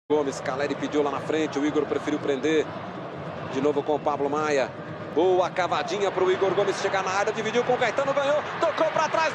Gomes, Caleri pediu lá na frente, o Igor preferiu prender. De novo com o Pablo Maia. Boa cavadinha para o Igor Gomes chegar na área, dividiu com o Caetano, ganhou, tocou para trás.